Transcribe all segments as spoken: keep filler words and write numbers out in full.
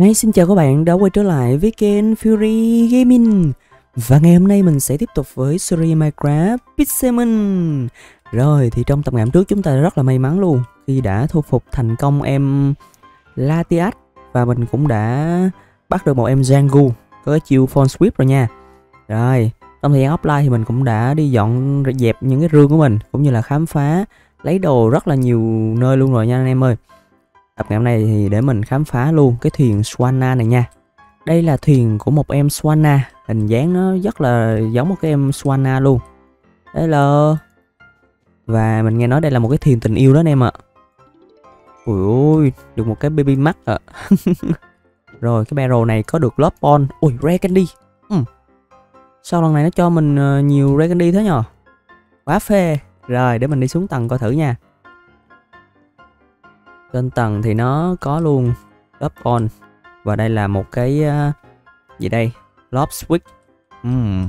Hey, xin chào các bạn đã quay trở lại với kênh Fury Gaming. Và ngày hôm nay mình sẽ tiếp tục với series Minecraft Pixelmon. Rồi thì trong tập ngày trước chúng ta rất là may mắn luôn khi đã thu phục thành công em Latias. Và mình cũng đã bắt được một em Zangu có cái chiêu Phone Sweep rồi nha. Rồi trong thời gian offline thì mình cũng đã đi dọn dẹp những cái rương của mình, cũng như là khám phá lấy đồ rất là nhiều nơi luôn rồi nha anh em ơi. Tập ngày hôm nay thì để mình khám phá luôn cái thuyền Swanna này nha. Đây là thuyền của một em Swanna, hình dáng nó rất là giống một cái em Swanna luôn. Hello. Và mình nghe nói đây là một cái thuyền tình yêu đó anh em ạ. Ui ôi, được một cái baby mắt ạ. Rồi cái barrel này có được love on. Ui, rare candy. ừ. Sao lần này nó cho mình nhiều rare candy thế nhờ? Quá phê. Rồi để mình đi xuống tầng coi thử nha. Trên tầng thì nó có luôn love on. Và đây là một cái uh, gì đây? Love switch. uhm.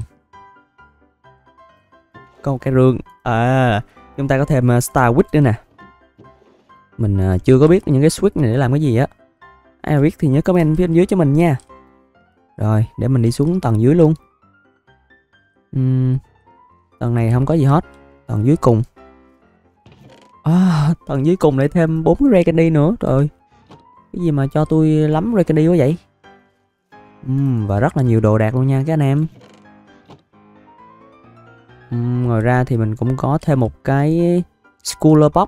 Có một cái rương. À, chúng ta có thêm uh, star switch nữa nè. Mình uh, chưa có biết những cái switch này để làm cái gì á. Ai biết thì nhớ comment phía bên dưới cho mình nha. Rồi để mình đi xuống tầng dưới luôn. uhm. Tầng này không có gì hết. Tầng dưới cùng. À, tầng dưới cùng lại thêm bốn cái rare candy nữa. Trời ơi, cái gì mà cho tôi lắm rare candy quá vậy. uhm, Và rất là nhiều đồ đạc luôn nha các anh em. uhm, Ngoài ra thì mình cũng có thêm một cái Schooler Box.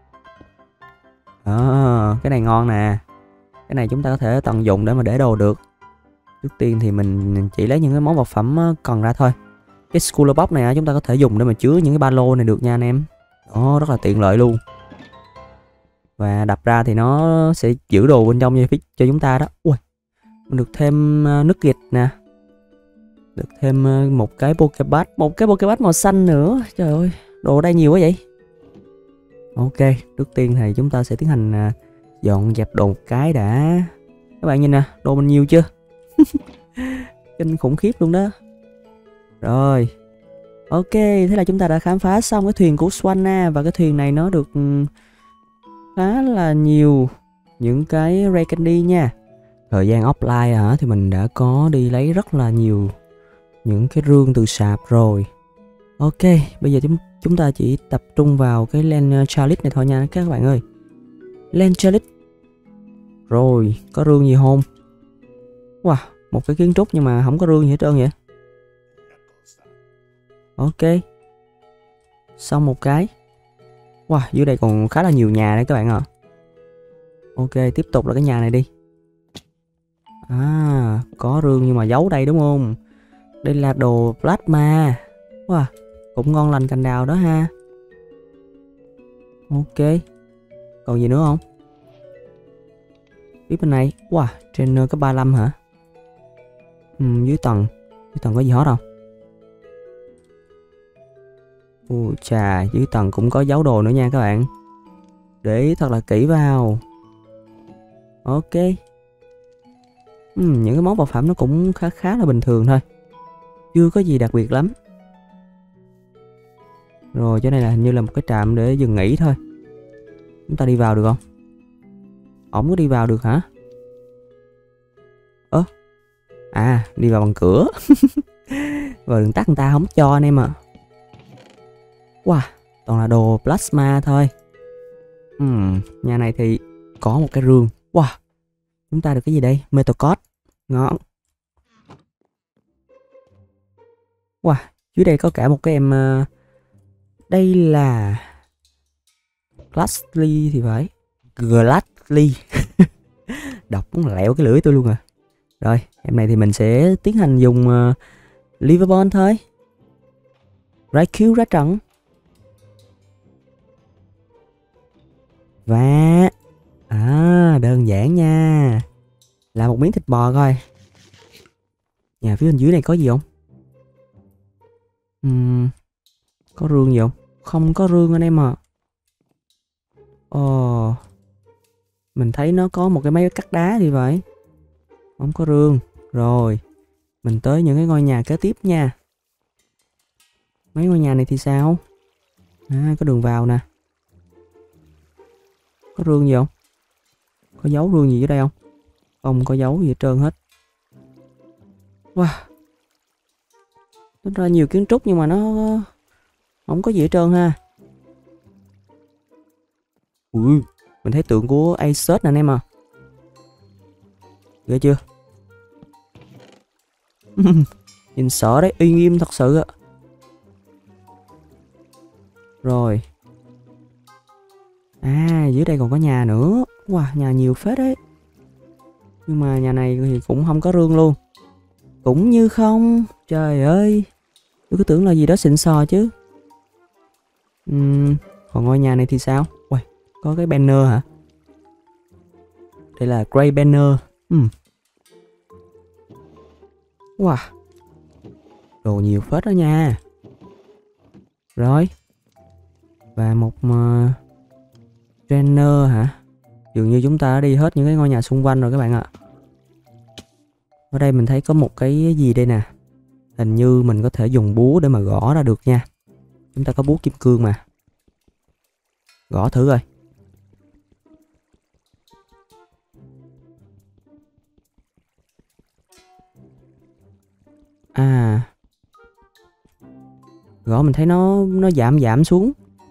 À, cái này ngon nè. Cái này chúng ta có thể tận dụng để mà để đồ được. Trước tiên thì mình chỉ lấy những cái món vật phẩm cần ra thôi. Cái Schooler Box này chúng ta có thể dùng để mà chứa những cái ba lô này được nha anh em. Đó, rất là tiện lợi luôn. Và đập ra thì nó sẽ giữ đồ bên trong cho chúng ta đó. Ui, mình được thêm nước kịch nè. Được thêm một cái Pokeball. Một cái Pokeball màu xanh nữa. Trời ơi, đồ ở đây nhiều quá vậy. Ok, trước tiên thì chúng ta sẽ tiến hành dọn dẹp đồ một cái đã. Các bạn nhìn nè, đồ mình nhiều chưa? Kinh khủng khiếp luôn đó. Rồi. Ok, thế là chúng ta đã khám phá xong cái thuyền của Swanna. Và cái thuyền này nó được khá là nhiều những cái rare candy nha. Thời gian offline hả thì mình đã có đi lấy rất là nhiều những cái rương từ sạp rồi. Ok, bây giờ chúng chúng ta chỉ tập trung vào cái Land Chalice này thôi nha các bạn ơi. Land Chalice. Rồi, có rương gì không? Wow, một cái kiến trúc nhưng mà không có rương gì hết trơn vậy. Ok. Xong một cái. Wow, dưới đây còn khá là nhiều nhà đấy các bạn ạ. Ok, tiếp tục là cái nhà này đi. À, có rương nhưng mà giấu đây đúng không? Đây là đồ plasma. Wow, cũng ngon lành cành đào đó ha. Ok. Còn gì nữa không? Phía bên này. Wow, trên có ba mươi lăm hả? Ừ, dưới tầng. Dưới tầng có gì hết không? Ui chà, dưới tầng cũng có giấu đồ nữa nha các bạn. Để ý thật là kỹ vào. Ok. uhm, Những cái món vật phẩm nó cũng khá khá là bình thường thôi. Chưa có gì đặc biệt lắm. Rồi chỗ này là hình như là một cái trạm để dừng nghỉ thôi. Chúng ta đi vào được không? Ổng có đi vào được hả? Ơ à, đi vào bằng cửa. Vào đường tắt người ta không cho anh em à. Wow, toàn là đồ plasma thôi. uhm, Nhà này thì có một cái rương. Wow, chúng ta được cái gì đây? Metal Code. Ngon. Wow, dưới đây có cả một cái em uh, đây là Glassly thì phải. Glassly. Đọc cũng lẹo cái lưỡi tôi luôn à. Rồi, em này thì mình sẽ tiến hành dùng uh, Liverbond thôi. Raikou ra trận. Và à, đơn giản nha. Là một miếng thịt bò coi. Nhà phía bên dưới này có gì không? Uhm, có rương gì không? Không có rương anh em à. Ồ, mình thấy nó có một cái máy cắt đá thì vậy. Không có rương. Rồi, mình tới những cái ngôi nhà kế tiếp nha. Mấy ngôi nhà này thì sao? À, có đường vào nè. Có rương gì không? Có dấu rương gì dưới đây không? Không có dấu gì hết trơn hết. Wow. Nó ra nhiều kiến trúc nhưng mà nó không có gì hết trơn ha. Ui, mình thấy tượng của Asus nè anh em à. Ghê chưa? Nhìn sợ đấy, uy nghiêm thật sự ạ. Rồi. À, dưới đây còn có nhà nữa. Wow, nhà nhiều phết đấy. Nhưng mà nhà này thì cũng không có rương luôn. Cũng như không. Trời ơi. Tôi cứ tưởng là gì đó xịn sò chứ. uhm, Còn ngôi nhà này thì sao? Uầy, có cái banner hả? Đây là Grey Banner. uhm. Wow. Đồ nhiều phết đó nha. Rồi. Và một uh, trainer hả? Dường như chúng ta đã đi hết những cái ngôi nhà xung quanh rồi các bạn ạ. Ở đây mình thấy có một cái gì đây nè. Hình như mình có thể dùng búa để mà gõ ra được nha. Chúng ta có búa kim cương mà. Gõ thử rồi. À. Gõ mình thấy nó nó giảm giảm xuống.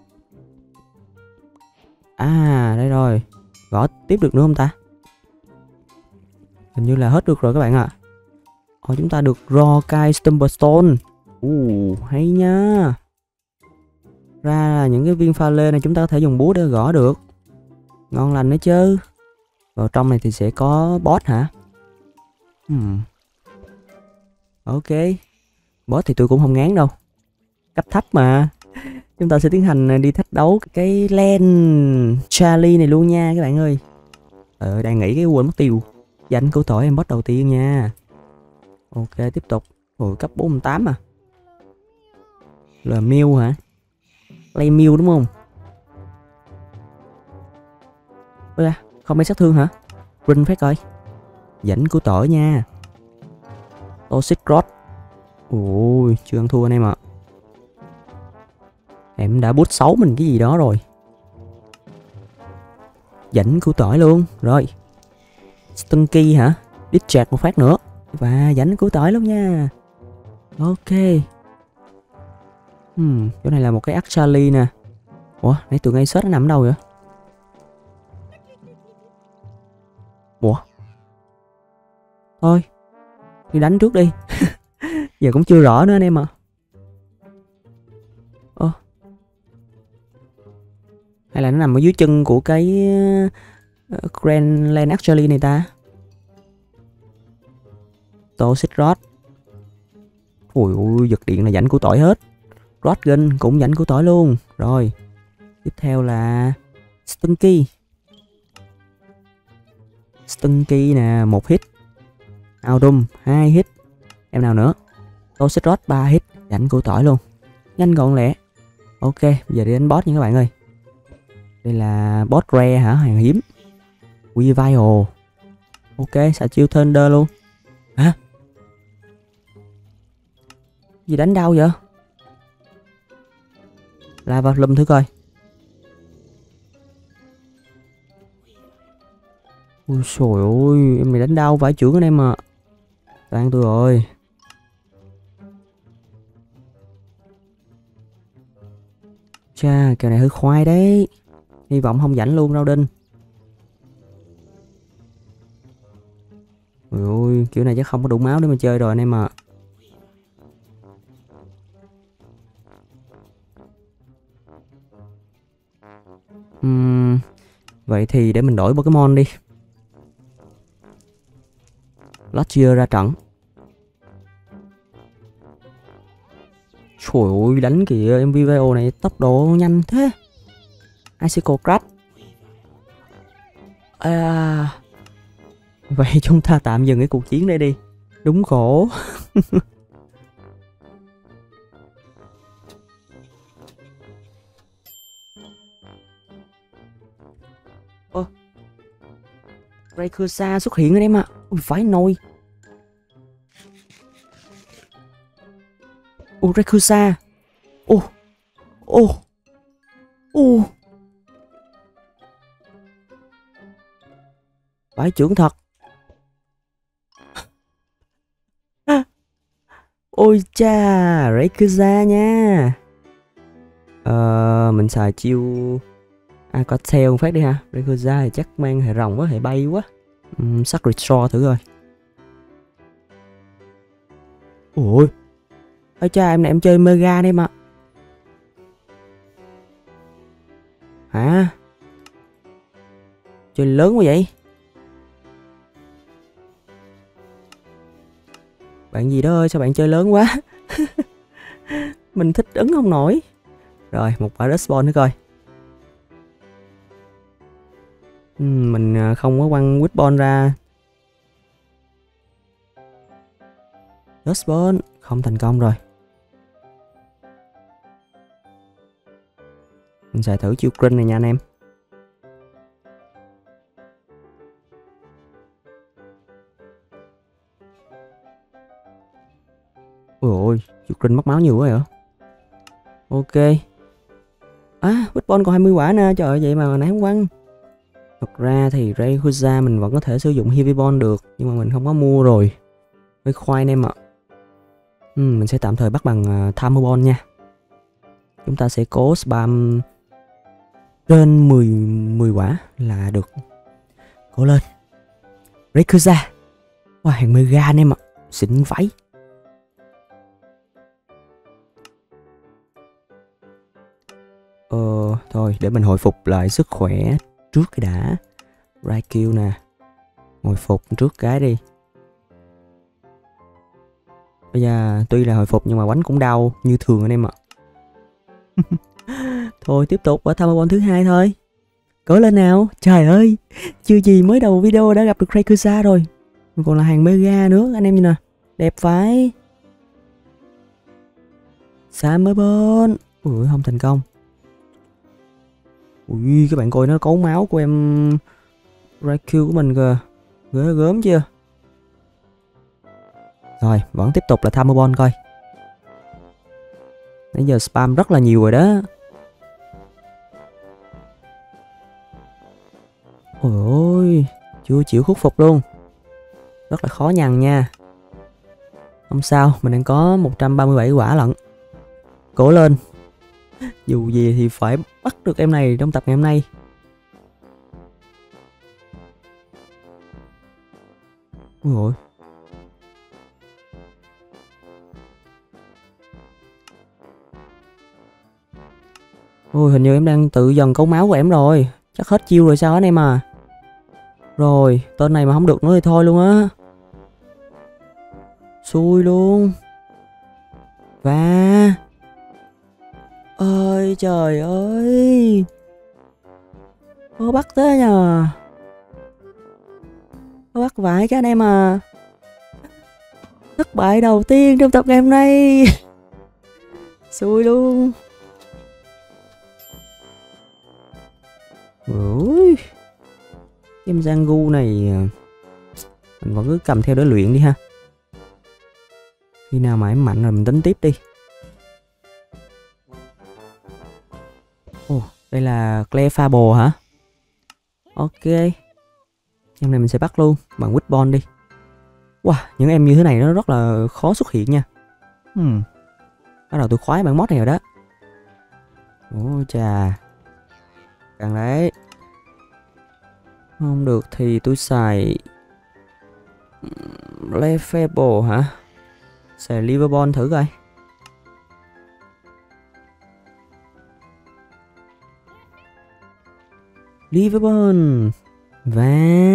À, đây rồi. Gõ tiếp được nữa không ta? Hình như là hết được rồi các bạn ạ. Ồ, chúng ta được Rokai Stumblestone. Ồ, hay nha. Ra là những cái viên pha lê này chúng ta có thể dùng búa để gõ được. Ngon lành nữa chứ. Vào trong này thì sẽ có boss hả? Hmm. Ok. Boss thì tôi cũng không ngán đâu. Cấp thấp mà. Chúng ta sẽ tiến hành đi thách đấu cái Land Charlie này luôn nha các bạn ơi. Ờ, đang nghĩ cái quên mất tiêu. Danh của tỏi em boss đầu tiên nha. Ok, tiếp tục. Ồ, cấp bốn mươi tám à. Là Mew hả? Play Mew đúng không? Ôi à, không mấy sát thương hả? Rin phát coi. Dẫn của tỏi nha. Toxic Rod. Ôi, chưa ăn thua anh em ạ. Em đã bút xấu mình cái gì đó rồi. Dẫn của tỏi luôn. Rồi. Stunky hả? Discharge một phát nữa. Và dẫn của tỏi luôn nha. Ok. Hmm, chỗ này là một cái Charlie nè. Ủa, nãy tụi ngay nó nằm đâu vậy? Ủa? Thôi, đi đánh trước đi. Giờ cũng chưa rõ nữa anh em ạ. Ơ. Hay là nó nằm ở dưới chân của cái uh, Grand Land Actually này ta? Toxic Rod. Ui ui, giật điện là rảnh của tỏi hết. Rodgun cũng rảnh của tỏi luôn. Rồi. Tiếp theo là Stunky. Stunky nè, một hit. Audum, hai hit. Em nào nữa? Toxic Rod, ba hit. Rảnh của tỏi luôn. Nhanh gọn lẹ. Ok, bây giờ đi đánh boss nha các bạn ơi. Đây là boss rare hả? Hàng hiếm. Revival. Ok, xạ chiêu Thunder luôn. Hả? Gì đánh đau vậy? Lava Plum thử coi. Ui trời ơi, em mày đánh đau vãi chưởng anh em à. Tan tôi rồi. Chà, kèo này hơi khoai đấy. Hy vọng không rảnh luôn đâu Đinh. Ôi ôi, kiểu này chắc không có đủ máu để mà chơi rồi anh em à. Uhm, vậy thì để mình đổi Pokemon đi. Lodger ra trận. Trời ơi, đánh kìa, em vê vê o này tốc độ nhanh thế. Icicle Crash. À, vậy chúng ta tạm dừng cái cuộc chiến đây đi. Đúng khổ. Ơ, Rayquaza xuất hiện rồi em ạ. À. Phải nồi. Ô, Rayquaza. Ô, ô, ô. Phải trưởng thật. Ôi cha, Rayquaza nha. Ờ, mình xài chiêu à, có theo phát đi ha. Rayquaza thì chắc mang hệ rồng quá, hệ bay quá. Uhm, sắc restore thử rồi. Ôi, ôi cha, em này em chơi mega đây mà. Hả? Chơi lớn quá vậy? Bạn gì đó ơi, sao bạn chơi lớn quá? Mình thích ứng không nổi. Rồi, một quả respawn nữa coi. uhm, Mình không có quăng Whitball ra. Respawn, không thành công rồi. Mình xài thử chiêu crin này nha anh em. Ôi ôi, chiêu crin mất máu nhiều quá vậy. Ok. À, Whitball còn hai mươi quả nè, trời ơi, vậy mà nãy không quăng. Thật ra thì Rayquaza mình vẫn có thể sử dụng Heavy Ball được, nhưng mà mình không có mua rồi. Hơi khoai anh em ạ. Ừ, mình sẽ tạm thời bắt bằng uh, Timer Ball nha. Chúng ta sẽ cố spam trên mười, mười quả là được. Cố lên Rayquaza. Wow, hàng mega anh em ạ. Xịn váy. Ờ, thôi để mình hồi phục lại sức khỏe trước cái đã. Raikou nè. Hồi phục trước cái đi. Bây giờ tuy là hồi phục nhưng mà quánh cũng đau như thường anh em ạ. Thôi tiếp tục ở Timer Ball thứ hai thôi. Cố lên nào. Trời ơi, chưa gì mới đầu video đã gặp được Rayquaza rồi. Còn là hàng mega nữa anh em nhìn nè. Đẹp phải. Timer Ball. Ui, không thành công. Ui, các bạn coi nó cấu máu của em Raikou của mình kìa. Ghê gớm chưa. Rồi, vẫn tiếp tục là Timer Ball coi. Nãy giờ spam rất là nhiều rồi đó. Ôi ôi, chưa chịu khuất phục luôn. Rất là khó nhằn nha. Không sao, mình đang có một trăm ba mươi bảy quả lận. Cố lên. Dù gì thì phải bắt được em này trong tập ngày hôm nay. Ôi ôi. Ôi, hình như em đang tự dần cấu máu của em rồi. Chắc hết chiêu rồi sao anh em à. Rồi, tên này mà không được nữa thì thôi luôn á. Xui luôn. Và ơi trời ơi, có bắt thế nhờ. Có bắt vãi cái anh em à. Thất bại đầu tiên trong tập ngày hôm nay. Xui luôn. Ui, em Zangu này mình vẫn cứ cầm theo để luyện đi ha. Khi nào mà em mạnh rồi mình tính tiếp đi. Ồ, đây là Clefable hả? Ok. Em này mình sẽ bắt luôn bằng Whitball đi. Wow, những em như thế này nó rất là khó xuất hiện nha. Hmm. Bắt đầu tôi khoái bản mod này rồi đó. Ôi chà. Càng đấy. Không được thì tôi xài Clefable hả? Xài Liverball thử coi. Liverball. Và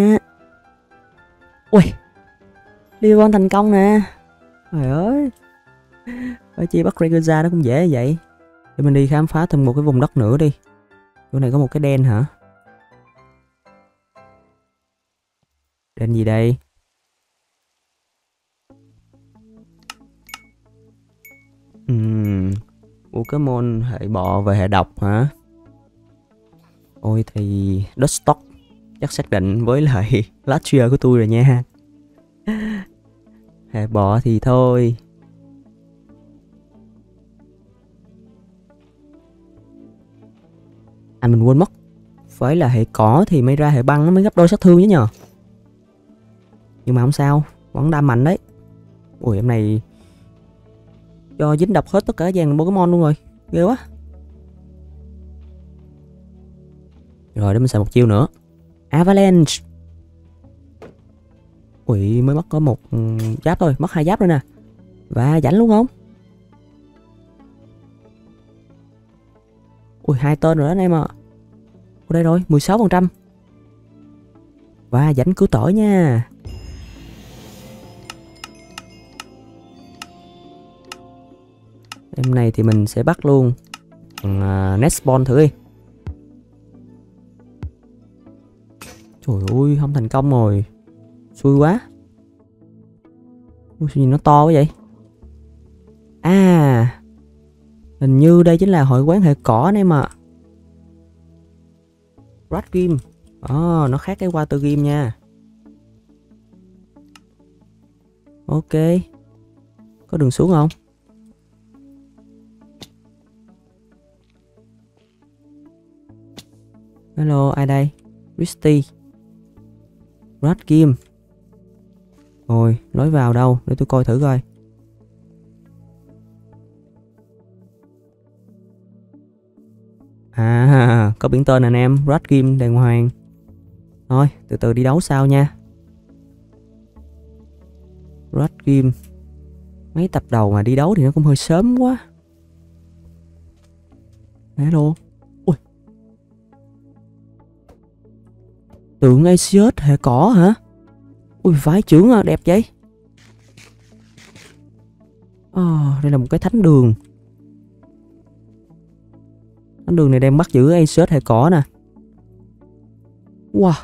ui, Liverball thành công nè. Trời ơi, phải chi bắt Rayquaza nó cũng dễ vậy. Để mình đi khám phá thêm một cái vùng đất nữa đi. Chỗ này có một cái đen hả? Đen gì đây? Uhm, Pokemon hệ bọ và hệ độc hả? Ôi thì Dustox chắc xác định với lại Lastria của tôi rồi nha. Hệ bọ thì thôi. À mình quên mất. Phải là hệ cỏ thì mới ra hệ băng nó mới gấp đôi sát thương chứ nhờ. Nhưng mà không sao, vẫn đam mạnh đấy. Ui em này cho dính độc hết tất cả dàn Pokemon luôn rồi. Ghê quá. Rồi để mình xài một chiêu nữa. Avalanche. Ui, mới mất có một giáp thôi, mất hai giáp rồi nè. Và rảnh luôn không? Ui, hai tên rồi đó anh em ạ. À. Ở đây rồi, mười sáu phần trăm. Và rảnh cứu tỏi nha. Em này thì mình sẽ bắt luôn uh, Nestball thử đi. Trời ơi, không thành công rồi. Xui quá. Ui, sao nhìn nó to quá vậy? À, hình như đây chính là hội quán hệ cỏ anh em ạ. À. Rat Game. Ờ, nó khác cái Water Game nha. Ok. Có đường xuống không? Hello, ai đây? Christy. Rat Game. Rồi, lối vào đâu? Để tôi coi thử coi. À, có biển tên anh em. Rat Game đàng hoàng. Thôi, từ từ đi đấu sau nha. Rat Game. Mấy tập đầu mà đi đấu thì nó cũng hơi sớm quá. Hello. Ui. Tượng Asius hệ cỏ hả? Ui, vái trưởng à, đẹp vậy. À, đây là một cái thánh đường. Thánh đường này đang bắt giữ Asius hệ cỏ nè. Wow.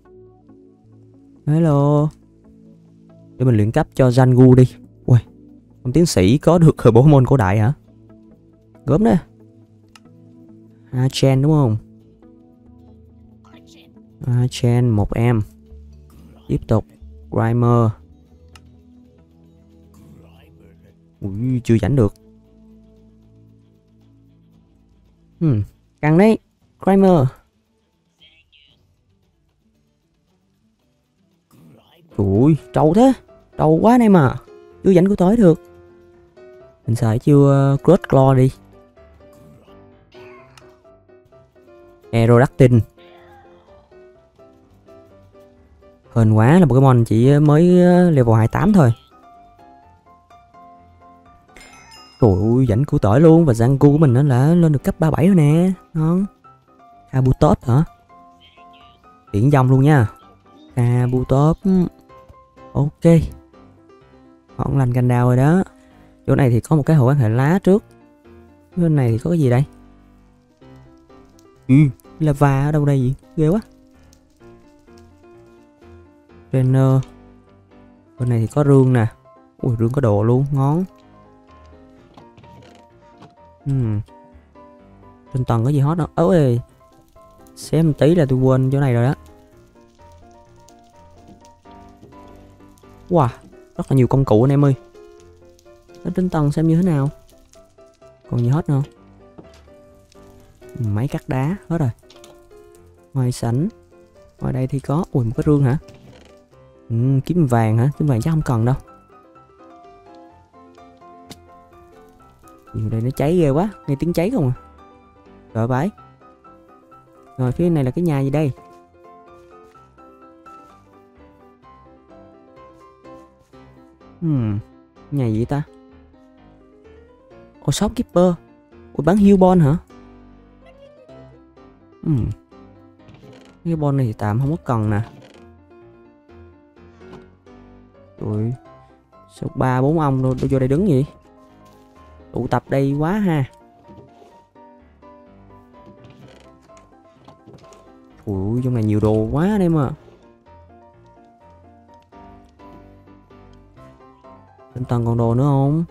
Hello. Để mình luyện cấp cho Zangu đi. Ui, ông tiến sĩ có được Pokemon cổ đại hả? Gớm đó. Archen đúng không? Archen một em. Tiếp tục Grimer. Ui, chưa rảnh được. Hmm, căng đấy. Grimer. Ui, trâu thế. Trâu quá anh em à. Chưa rảnh của tối được. Mình xài chưa uh, Crush Claw đi. Aerodactyl. Hên quá là Pokemon chỉ mới level hai mươi tám thôi. Trời ơi, rảnh của tỏi luôn. Và Zangu của mình nó đã lên được cấp ba mươi bảy rồi nè. Ngon. Kabutops hả? Tiễn dòng luôn nha. Kabutops. Ok. Ngọn lành cành đào rồi đó. Chỗ này thì có một cái hội quan hệ lá trước. Bên này thì có cái gì đây? Ừ, lava ở đâu đây vậy? Ghê quá. Trainer. Bên này thì có rương nè. Ui, rương có đồ luôn, ngon. Hmm. Trên tầng có gì hot không? Ôi, xem một tí là tôi quên chỗ này rồi đó. Wow, rất là nhiều công cụ anh em ơi. Ở trên tầng xem như thế nào. Còn gì hot nữa không? Máy cắt đá hết rồi. Ngoài sảnh. Ngoài đây thì có. Ui, một cái rương hả? Ừ, kiếm vàng hả? Kiếm vàng chắc không cần đâu. Ở đây nó cháy ghê quá. Nghe tiếng cháy không à? Trời vãi. Rồi phía này là cái nhà gì đây? Hmm, nhà gì ta? Ồ, shopkeeper. Ủa, bán Hillbon hả? Hmm. Hillbon này thì tạm không có cần nè. Rồi sao ba bốn ông đâu, đâu vô đây đứng vậy? Tụ tập đây quá ha. Ui, trong này nhiều đồ quá anh em à. Trên tầng còn đồ nữa không?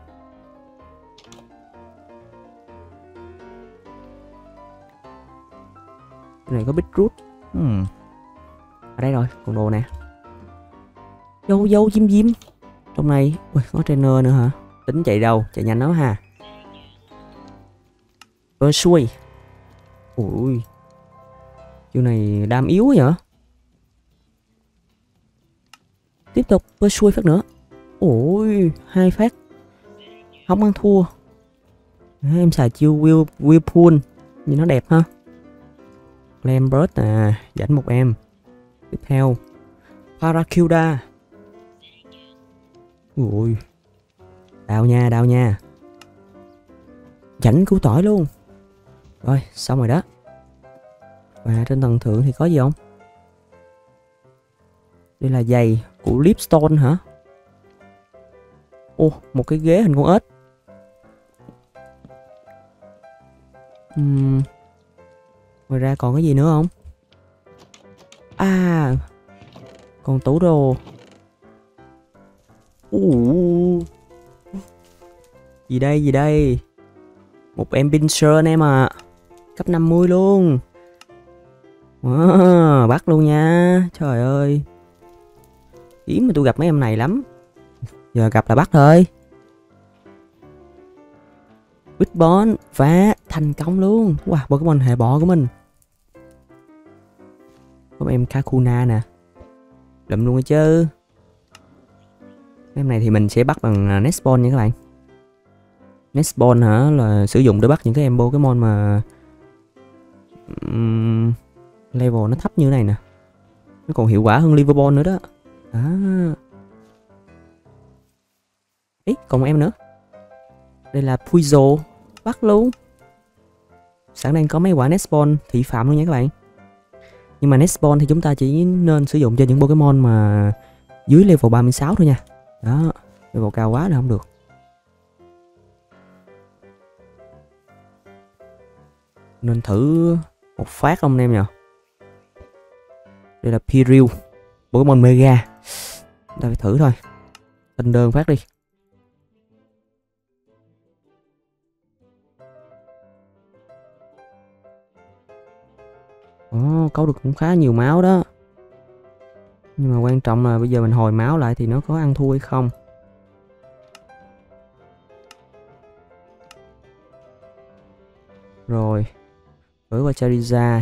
Cái này có beetroot. Hmm. Ở đây rồi, còn đồ nè. Dâu dâu chim diêm. Trong này, ui, có trainer nữa hả? Tính chạy đâu, chạy nhanh lắm ha. Persuade. Ui, chiêu này đam yếu quá vậy. Tiếp tục Persuade phát nữa. Ôi, hai phát. Không ăn thua. Đấy, em xài chiêu Will Whirlpool nhìn nó đẹp ha. Lambert à, dẫn một em. Tiếp theo Paracuda. Ui, đau nha, đau nha. Chảnh cứu tỏi luôn. Rồi, xong rồi đó. Và trên tầng thượng thì có gì không? Đây là giày của Lipstone hả? Ô, một cái ghế hình con ếch. uhm. Ngoài ra còn cái gì nữa không? À, còn tủ đồ. uh. Gì đây, gì đây? Một em pincer anh em à. Cấp năm mươi luôn. Wow, bắt luôn nha. Trời ơi, hiếm mà tôi gặp mấy em này lắm. Giờ gặp là bắt thôi. Witbon và thành công luôn. Wow, Pokemon hệ bọ của mình. Có em Kakuna nè. Lụm luôn rồi chứ. Em này thì mình sẽ bắt bằng Nestball nha các bạn. Nestball hả, là sử dụng để bắt những cái em Pokemon mà um, level nó thấp như thế này nè. Nó còn hiệu quả hơn Liverball nữa đó. À. Ý, còn một em nữa. Đây là Puizo. Bắt luôn. Sẵn đang có mấy quả Nestball thị phạm luôn nha các bạn. Nhưng mà Nestball thì chúng ta chỉ nên sử dụng cho những Pokemon mà dưới level ba mươi sáu thôi nha. Đó, level cao quá là không được. Nên thử một phát không anh em nhỉ? Đây là Pirill, Pokemon Mega. Chúng ta phải thử thôi. Tên đơn phát đi. Ồ, có được cũng khá nhiều máu đó. Nhưng mà quan trọng là bây giờ mình hồi máu lại thì nó có ăn thua hay không. Rồi, đổi qua Charizard.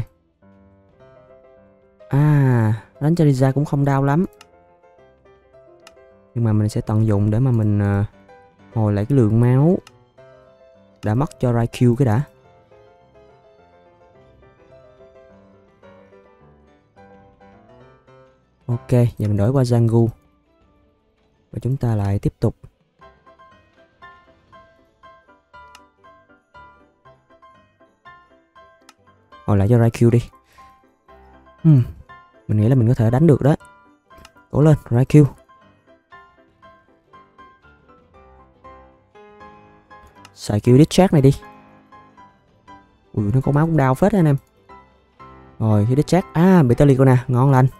À, đánh Charizard cũng không đau lắm. Nhưng mà mình sẽ tận dụng để mà mình uh, hồi lại cái lượng máu đã mất cho Raikou cái đã. Ok, giờ mình đổi qua Zangu. Và chúng ta lại tiếp tục. Hồi lại cho Raikou đi. Hmm, mình nghĩ là mình có thể đánh được đó. Cố lên, Raikou. Xài kêu Discharge này đi. Ui, nó có máu cũng đau phết anh em. Rồi, cái Discharge. À, bị Telico nè, ngon lành.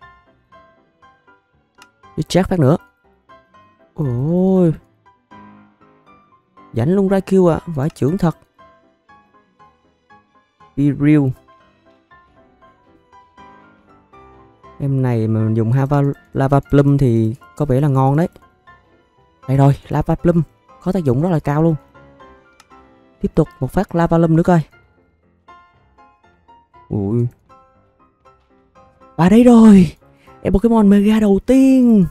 Discharge phát nữa. Ôi, dãnh luôn Raikou à, vải trưởng thật. Pirill. Em này mà mình dùng Hava, Lava Plum thì có vẻ là ngon đấy. Đây rồi, Lava Plum có tác dụng rất là cao luôn. Tiếp tục một phát Lava Plum nữa coi. Ui. À đây rồi, em Pokemon Mega đầu tiên.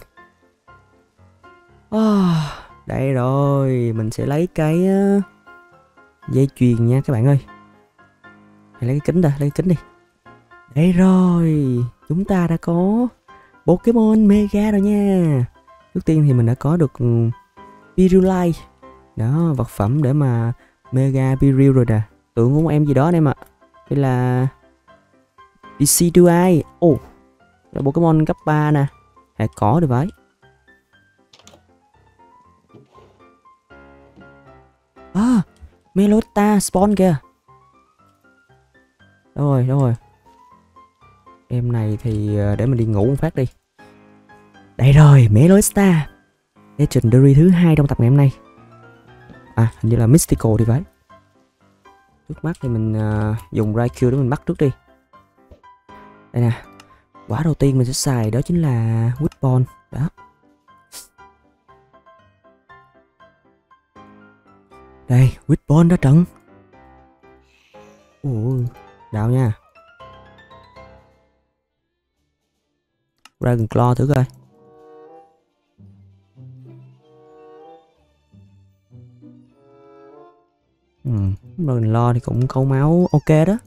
À, đây rồi, mình sẽ lấy cái uh, dây chuyền nha các bạn ơi. Hãy lấy cái kính đã, lấy cái kính đi. Đây rồi, chúng ta đã có Pokemon Mega rồi nha. Trước tiên thì mình đã có được Pyrrholite. Đó, vật phẩm để mà Mega Pirill rồi nè. Tượng của một em gì đó anh em ạ. Đây là Decidueye. Ồ, oh, là Pokemon cấp ba nè. Hạt cỏ được vậy. À, Melota spawn kìa. Đâu rồi, đâu rồi. Em này thì để mình đi ngủ một phát đi. Đây rồi, Melota Legendary thứ hai trong tập ngày hôm nay. À, hình như là Mystical thì phải. Trước mắt thì mình uh, dùng Raikou để mình bắt trước đi. Đây nè. Quả đầu tiên mình sẽ xài đó chính là Witbon. Đó. Đây, Witbon đã trận. Ui, đau nha. Dragon Claw thử coi. Rồi lo thì cũng câu máu ok đó.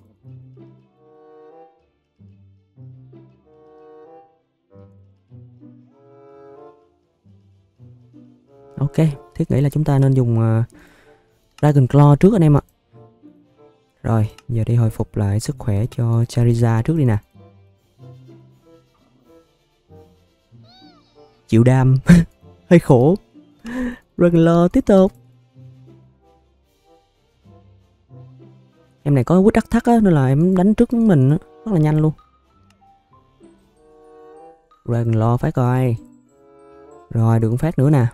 Ok, thiết nghĩ là chúng ta nên dùng uh, Dragon Claw trước anh em ạ. Rồi, giờ đi hồi phục lại sức khỏe cho Charizard trước đi nè. Chịu đam, hơi khổ. Dragon Claw tiếp tục. Em này có quýt đắc thắt á, nên là em đánh trước mình á, rất là nhanh luôn. Dragon Claw phát coi. Rồi, được phát nữa nè.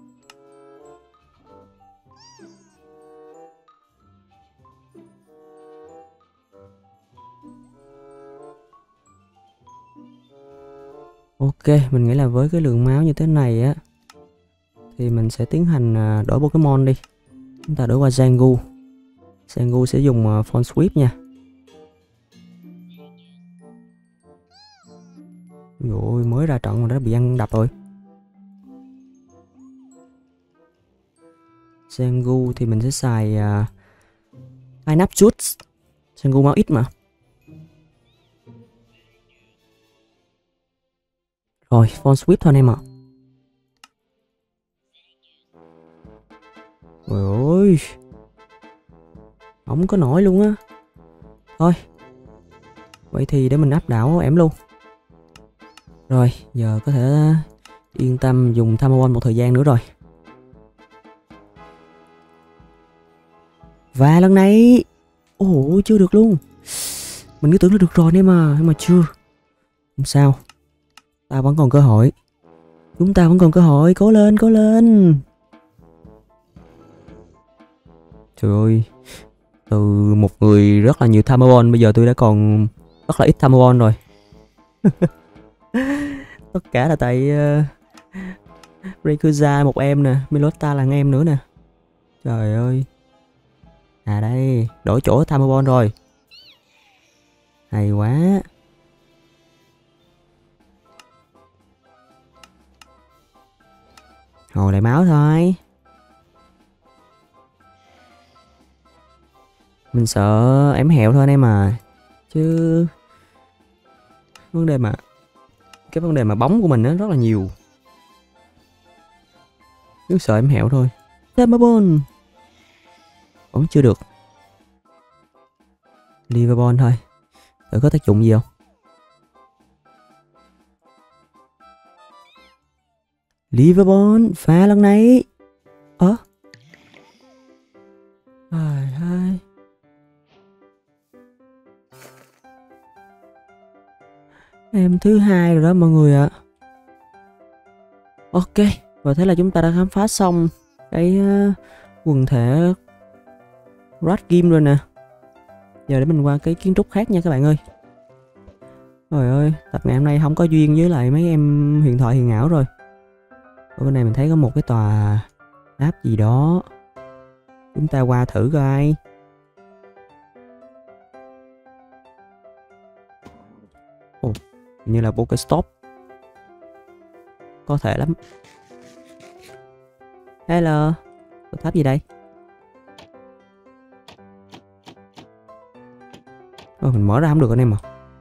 Ok, mình nghĩ là với cái lượng máu như thế này á thì mình sẽ tiến hành đổi Pokemon đi. Chúng ta đổi qua Zangu. Zangu sẽ dùng uh, Phone Sweep nha. Ôi, mới ra trận mà đã bị ăn đập rồi. Zangu thì mình sẽ xài uh, Pineapple Juice. Zangu máu ít mà. Rồi, Phone Sweep thôi anh em ạ. Ôi ôi, không có nổi luôn á. Thôi, vậy thì để mình áp đảo em luôn. Rồi, giờ có thể yên tâm dùng Tamawon một thời gian nữa rồi. Và lần này, ồ, chưa được luôn. Mình cứ tưởng là được rồi nên mà, nhưng mà chưa. Không sao, ta vẫn còn cơ hội. Chúng ta vẫn còn cơ hội, cố lên, cố lên. Trời ơi, từ một người rất là nhiều Tamawon, bây giờ tôi đã còn rất là ít Tamawon rồi. Tất cả là tại uh, Rayquaza một em nè, Milota là em nữa nè. Trời ơi. À đây, đổi chỗ Tamawon rồi. Hay quá. Hồi lại máu thôi. Mình sợ ém hẹo thôi anh em à. Chứ vấn đề mà cái vấn đề mà bóng của mình nó rất là nhiều. Cứ sợ ém hẹo thôi. Tamawon vẫn chưa được. Liverball thôi. Thử có tác dụng gì không? Liverball pha lần này. Ơ à? Hai em thứ hai rồi đó mọi người ạ. À. Ok, và thế là chúng ta đã khám phá xong cái uh, quần thể Rat Game rồi nè. Giờ để mình qua cái kiến trúc khác nha các bạn ơi. Trời ơi, tập ngày hôm nay không có duyên với lại mấy em huyền thoại huyền ảo rồi. Ở bên này mình thấy có một cái tòa áp gì đó. Chúng ta qua thử coi. Ồ, như là Pokestop. Có thể lắm. Hello, có tháp gì đây? Ồ, mình mở ra không được anh em à.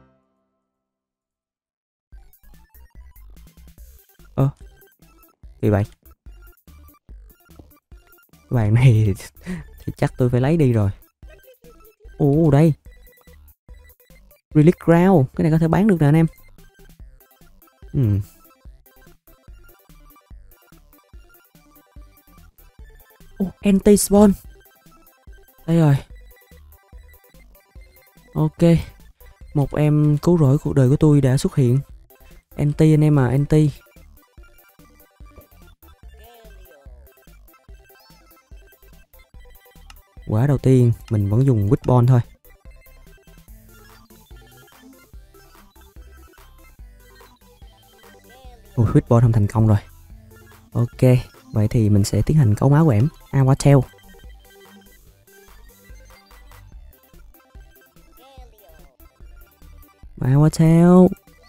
Ơ, gì vậy? Cái bàn này thì, thì chắc tôi phải lấy đi rồi. Ồ, đây. Relic Ground, cái này có thể bán được nè anh em. Ừ. Ồ, anti-spawn. Đây rồi. Ok. Một em cứu rỗi cuộc đời của tôi đã xuất hiện. Anti anh em à, anti. Quả đầu tiên mình vẫn dùng Witball thôi. Ui, Witball không thành công rồi. Ok, vậy thì mình sẽ tiến hành cấu máu của em Awattel. Awattel.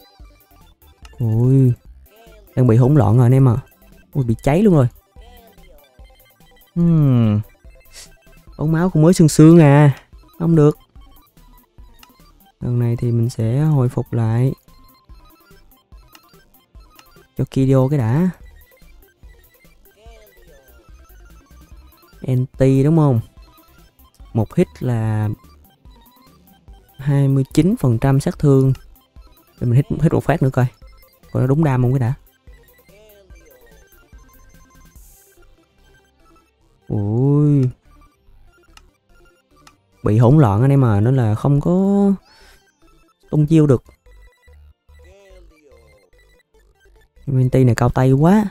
Ui, đang bị hỗn loạn rồi anh em à. Ui, bị cháy luôn rồi. Hmm. Ống máu cũng mới xương xương à. Không được. Lần này thì mình sẽ hồi phục lại. Cho Kidio cái đã. Anti đúng không? Một hit là hai mươi chín phần trăm sát thương. Để mình hit, hit một phát nữa coi. Coi nó đúng đam không cái đã. Ui. Bị hỗn loạn anh em mà, nên là không có tung chiêu được. Minty này cao tay quá.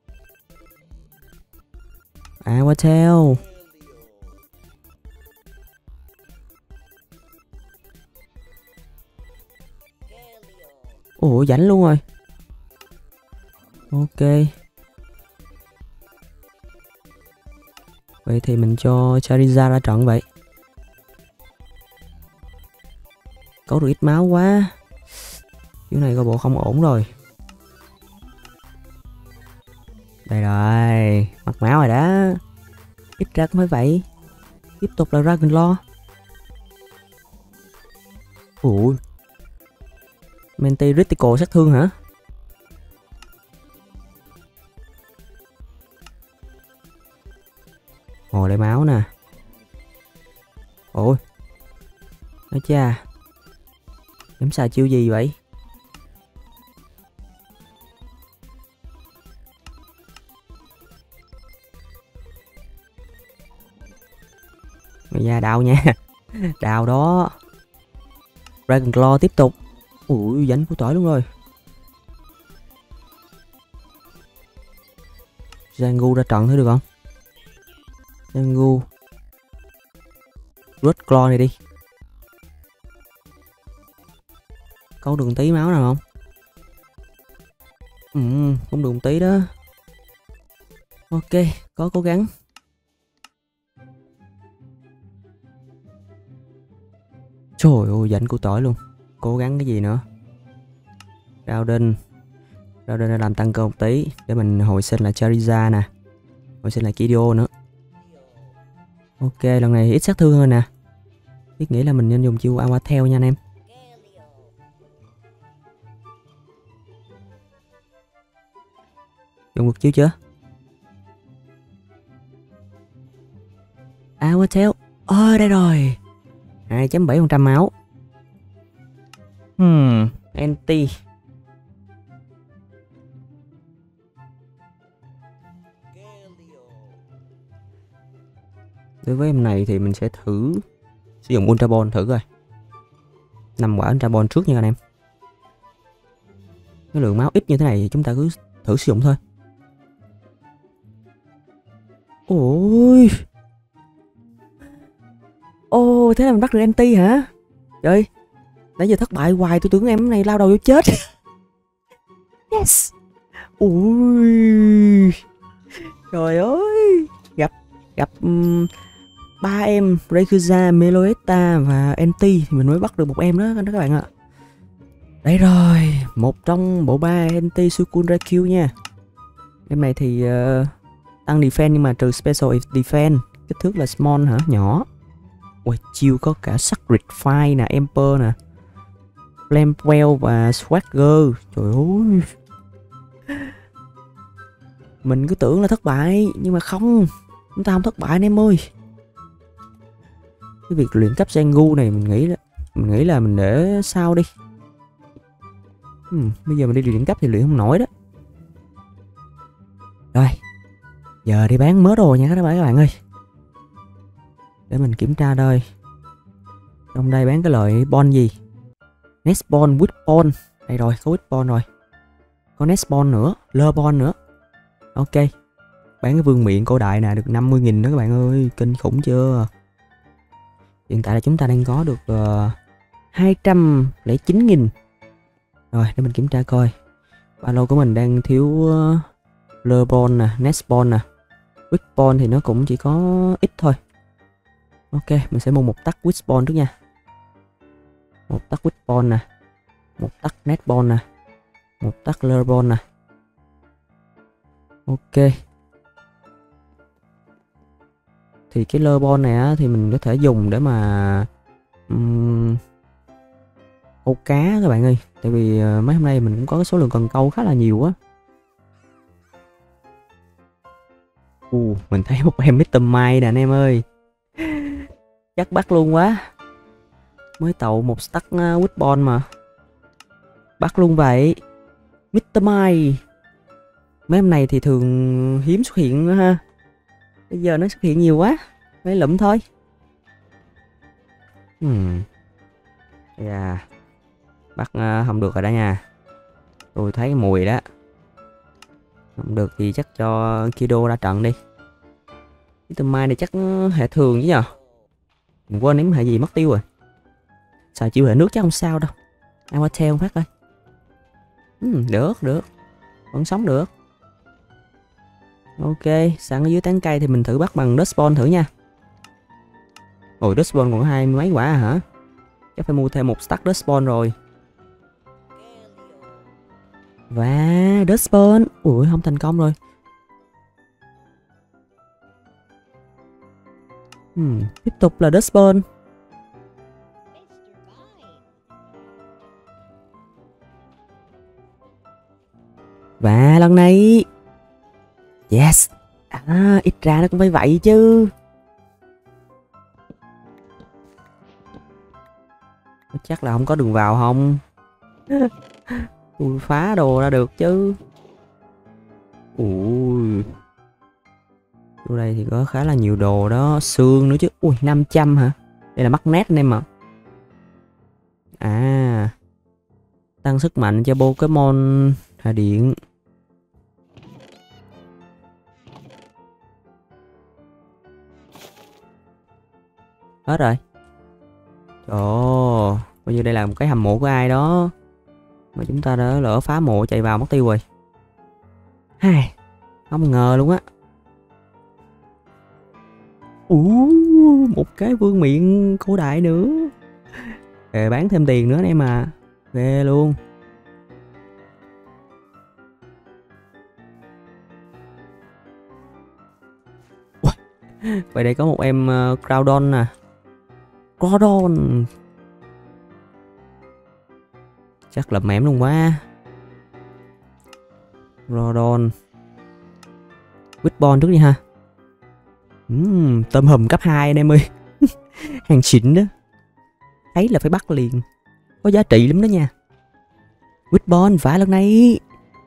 À qua theo. Ủa rảnh luôn rồi. Ok. Vậy thì mình cho Charizard ra trận vậy. Có được ít máu quá. Kiểu này coi bộ không ổn rồi. Đây rồi. Mặc máu rồi đó. Ít ra cũng phải vậy. Tiếp tục là Dragon Law. Ủa. Menti critical sát thương hả? Hồi lại máu nè. Ôi. Nói cha. Em xài chiêu gì vậy? Mày ra đau nha. Đau đó. Dragon Claw tiếp tục. Ui dánh của tỏi luôn rồi. Zangu ra trận thử được không? Zangu. Red Claw này đi. Có đường tí máu nào không? Ừ, cũng đường tí đó. Ok, có cố gắng. Trời ơi, dành của tỏi luôn. Cố gắng cái gì nữa? Rauden. Rauden đã làm tăng cơ một tí. Để mình hồi sinh lại Charizard nè. Hồi sinh lại Kidio nữa. Ok, lần này ít sát thương hơn nè. Biết nghĩ là mình nên dùng chiêu Awa theo nha anh em. Dùng được chiêu chưa? Awa theo. Ơ đây rồi. hai chấm bảy phần trăm máu. Hmm, anti. Đối với em này thì mình sẽ thử sử dụng Ultra Ball thử coi. Năm quả Ultra Ball trước nha anh em. Cái lượng máu ít như thế này thì chúng ta cứ thử sử dụng thôi. Ôi. Ồ, thế là mình bắt được anti hả? Trời, nãy giờ thất bại hoài, tôi tưởng em này lao đầu vô chết. Yes. Ui. Trời ơi. Gặp gặp um, ba em Rayquaza, Meloetta và anti thì mình mới bắt được một em đó các bạn ạ. Đây rồi, một trong bộ ba anti Suicune Raikou nha. Em này thì uh, tăng defense nhưng mà trừ special defense. Kích thước là small hả? Nhỏ. Ui, chiêu có cả Sacred Fire nè, Emperor nè, Flamwell và Swagger. Trời ơi. Mình cứ tưởng là thất bại nhưng mà không, chúng ta không thất bại anh em ơi. Cái việc luyện cấp Zangu này mình nghĩ là mình nghĩ là mình để sau đi. Hmm, bây giờ mình đi luyện cấp thì luyện không nổi đó. Rồi, giờ đi bán mớ đồ nha các bạn ơi. Để mình kiểm tra đây. Trong đây bán cái loại bon gì? Nestbon, Witbon. Đây rồi, có Witbon rồi. Có Nestbon nữa, Lebon nữa. Ok. Bán cái vương miện cổ đại nè, được năm mươi nghìn đó các bạn ơi. Kinh khủng chưa? Hiện tại là chúng ta đang có được uh, hai trăm lẻ chín nghìn. Rồi, để mình kiểm tra coi. Ba lô của mình đang thiếu uh, Lebon nè, Nestbon nè. Witbon thì nó cũng chỉ có ít thôi. Ok, mình sẽ mua một tắc Witbon trước nha. Một tắc Witbon nè. Một tắc Nestbon nè. Một tắc Lebon nè. Ok. Thì cái lơ bon này á thì mình có thể dùng để mà um, câu cá các bạn ơi. Tại vì uh, mấy hôm nay mình cũng có cái số lượng cần câu khá là nhiều á. uh, Mình thấy một em mít Mime nè anh em ơi. Chắc bắt luôn quá. Mới tậu một stack uh, Witbon mà. Bắt luôn vậy. mít Mime. Mấy hôm này thì thường hiếm xuất hiện nữa ha. Bây giờ nó xuất hiện nhiều quá. Mấy lụm thôi. Hmm. Yeah. Bắt uh, không được rồi đó nha. Tôi thấy mùi đó. Không được thì chắc cho Kido ra trận đi. Cái tầm mai này chắc hệ thường chứ nhờ. Mình quên ném hệ gì mất tiêu rồi. Xài chịu hệ nước chắc không sao đâu. Ai qua theo phát coi. Ừ, được được. Vẫn sống được. Ok, sẵn ở dưới tán cây thì mình thử bắt bằng Dustball thử nha. Ôi Dustball còn hai mấy quả à hả? Chắc phải mua thêm một stack Dustball rồi. Và Dustball. Ui không thành công rồi. Hmm, tiếp tục là Dustball. Và lần này yes. À, ít ra nó cũng phải vậy chứ. Chắc là không có đường vào không? Tôi phá đồ ra được chứ. Ui. Chỗ đây thì có khá là nhiều đồ đó. Xương nữa chứ. Ui năm trăm hả? Đây là mắc nét anh em ạ. À. Tăng sức mạnh cho Pokemon Hà Điện. Hết rồi. Ồ, coi như đây là một cái hầm mộ của ai đó mà chúng ta đã lỡ phá mộ chạy vào mất tiêu rồi. Hai, không ngờ luôn á. Ủa, một cái vương miện cổ đại nữa. Để bán thêm tiền nữa anh em à. Ghê luôn. Ui, vậy đây có một em uh, Groudon nè. Groudon. Chắc là mẻm luôn quá. Groudon. Witbon trước đi ha. uhm, Tôm hùm cấp hai anh em ơi. Hàng xịn đó. Thấy là phải bắt liền. Có giá trị lắm đó nha. Witbon phải lần này.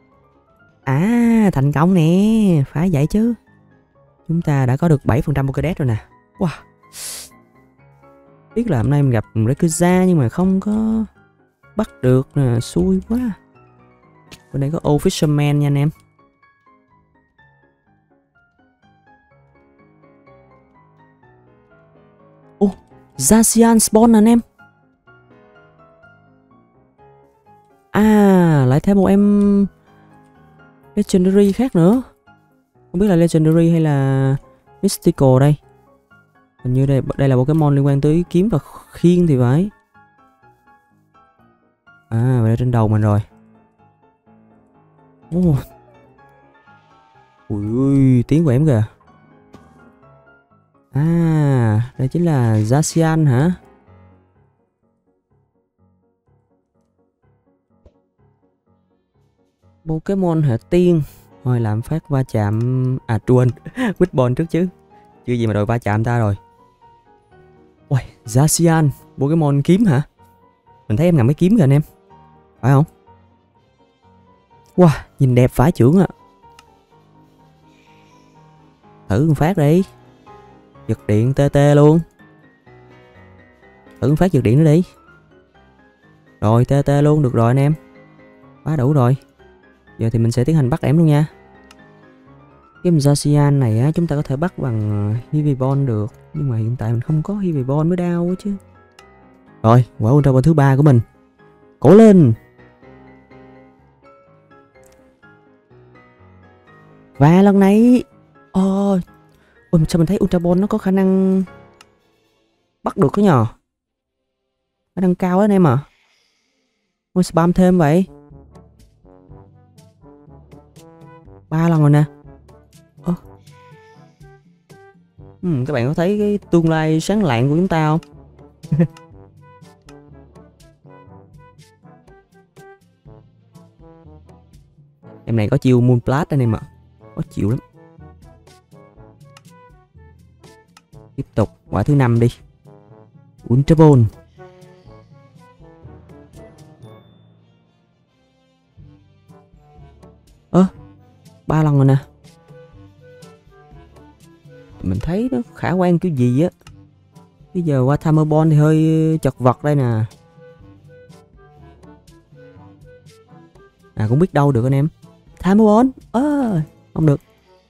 À thành công nè. Phải vậy chứ. Chúng ta đã có được bảy phần trăm Pokédex rồi nè. Wow. Biết là hôm nay mình gặp Rayquaza nhưng mà không có bắt được nè. Xui quá. Bên đây có Old Fisherman nha anh em. Ô, oh, Zacian spawn nè anh em. À, lại thêm một em Legendary khác nữa. Không biết là Legendary hay là Mystical đây. Hình như đây đây là Pokemon liên quan tới kiếm và khiên thì phải. À, vậy trên đầu mình rồi. Oh. Ui ui, tiếng của em kìa. À, đây chính là Zacian hả? Pokemon hệ tiên. Thôi làm phát va chạm. À quên, Witbon trước chứ. Chưa gì mà đòi va chạm ta rồi. Ui, Zacian, Pokemon kiếm hả? Mình thấy em ngầm cái kiếm kìa anh em. Phải không? Wow, nhìn đẹp phải trưởng ạ. À. Thử một phát đi. Giật điện tê tê luôn. Thử một phát giật điện nữa đi. Rồi tê tê luôn, được rồi anh em. Quá đủ rồi. Giờ thì mình sẽ tiến hành bắt em luôn nha. Cái Zacian này á, chúng ta có thể bắt bằng Hivibon được. Nhưng mà hiện tại mình không có Hivibon mới đau quá chứ. Rồi, quả Ultra Ball thứ ba của mình. Cố lên. Và lần này Ôi, ôi sao mình thấy Ultra Ball nó có khả năng bắt được cái nhờ. Khả năng cao đó anh em à. Ôi spam thêm vậy. Ba lần rồi nè. Ơ. Ừm, các bạn có thấy cái tương lai sáng lạng của chúng ta không? Em này có chiêu Moonblast anh em ạ. Có chịu lắm. Tiếp tục quả thứ năm đi. Ultra Ball. Ơ, ba lần rồi nè. Mình thấy nó khả quan kiểu gì á. Bây giờ qua Timer Ball thì hơi chật vật đây nè. À cũng biết đâu được anh em. Timer Ball. Ơ, à, không được.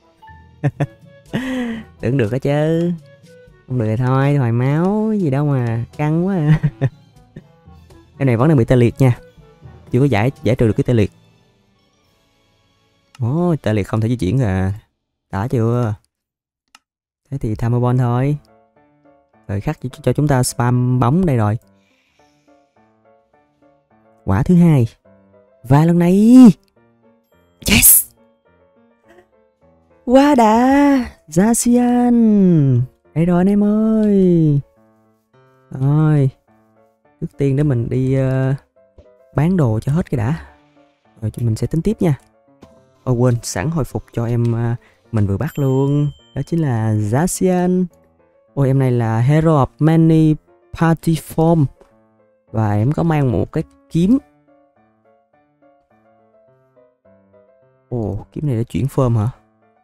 Tưởng được đó chứ. Không được thì thôi, hoài máu gì đâu mà căng quá à. Cái này vẫn đang bị tê liệt nha. Chưa có giải giải trừ được cái tê liệt. Ôi, tê liệt không thể di chuyển à. Đã chưa? Thế thì Timer Ball thôi. Thời khắc cho, cho chúng ta spam bóng đây rồi. Quả thứ hai. Và lần này yes. Quá đã. Zacian. Đây rồi anh em ơi. Rồi. Trước tiên để mình đi uh, bán đồ cho hết cái đã. Rồi mình sẽ tính tiếp nha. Ồ quên, sẵn hồi phục cho em uh, mình vừa bắt luôn. Đó chính là Zacian. Ôi em này là Hero of Many Party Form. Và em có mang một cái kiếm. Ồ, kiếm này để chuyển form hả?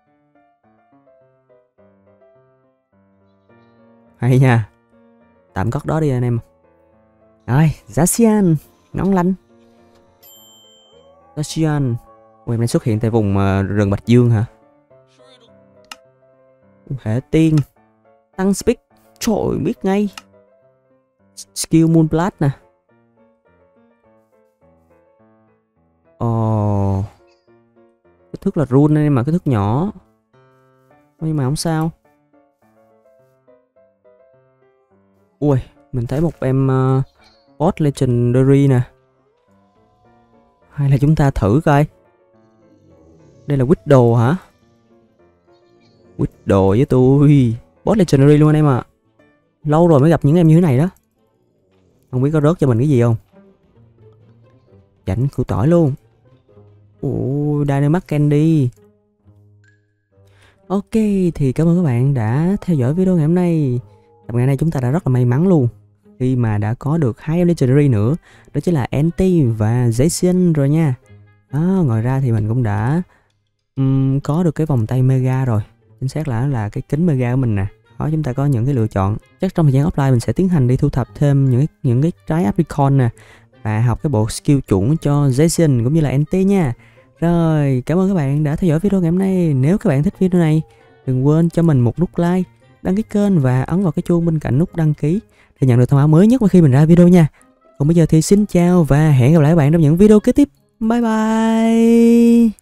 Hay nha. Tạm cất đó đi anh em. Rồi, Zacian, nón lanh. Zacian. Ủa, em đang xuất hiện tại vùng uh, rừng Bạch Dương hả? Hệ tiên. Tăng speed. Trời ơi, biết ngay. Skill Moonblast nè. Ồ. Cái thước là rune này mà cái thước nhỏ. Nhưng mà không sao. Ui, mình thấy một em uh, boss legendary nè. Hay là chúng ta thử coi. Đây là Widow hả? Widow với tôi. Boss legendary luôn anh em ạ. À. Lâu rồi mới gặp những em như thế này đó. Không biết có rớt cho mình cái gì không? Chảnh củ tỏi luôn. Ồ, Dynamax Candy. Ok, thì cảm ơn các bạn đã theo dõi video ngày hôm nay. Tập ngày nay chúng ta đã rất là may mắn luôn khi mà đã có được hai em legendary nữa, đó chính là Anti và Jason rồi nha. Đó, ngoài ra thì mình cũng đã um, có được cái vòng tay mega rồi. Chính xác là là cái kính mega của mình nè. Đó, chúng ta có những cái lựa chọn. Chắc trong thời gian offline mình sẽ tiến hành đi thu thập thêm những những cái trái apricot nè và học cái bộ skill chuẩn cho Jason cũng như là Anti nha. Rồi, cảm ơn các bạn đã theo dõi video ngày hôm nay. Nếu các bạn thích video này, đừng quên cho mình một nút like, đăng ký kênh và ấn vào cái chuông bên cạnh nút đăng ký để nhận được thông báo mới nhất khi mình ra video nha. Còn bây giờ thì xin chào và hẹn gặp lại các bạn trong những video kế tiếp. Bye bye.